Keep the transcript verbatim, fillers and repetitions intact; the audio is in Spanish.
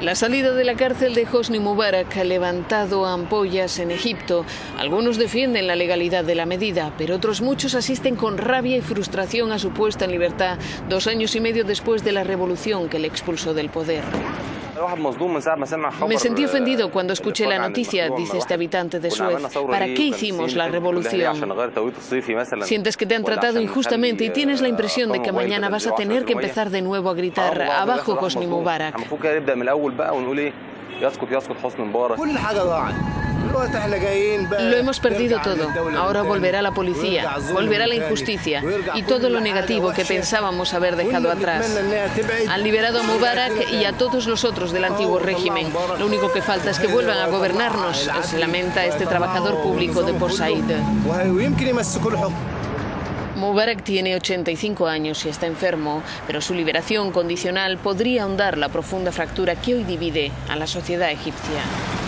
La salida de la cárcel de Hosni Mubarak ha levantado ampollas en Egipto. Algunos defienden la legalidad de la medida, pero otros muchos asisten con rabia y frustración a su puesta en libertad dos años y medio después de la revolución que le expulsó del poder. Me sentí ofendido cuando escuché la noticia, dice este habitante de Suez. ¿Para qué hicimos la revolución? Sientes que te han tratado injustamente y tienes la impresión de que mañana vas a tener que empezar de nuevo a gritar «Abajo Hosni Mubarak». Lo hemos perdido todo. Ahora volverá la policía, volverá la injusticia y todo lo negativo que pensábamos haber dejado atrás. Han liberado a Mubarak y a todos los otros del antiguo régimen. Lo único que falta es que vuelvan a gobernarnos, se lamenta este trabajador público de Port Said. Mubarak tiene ochenta y cinco años y está enfermo, pero su liberación condicional podría ahondar la profunda fractura que hoy divide a la sociedad egipcia.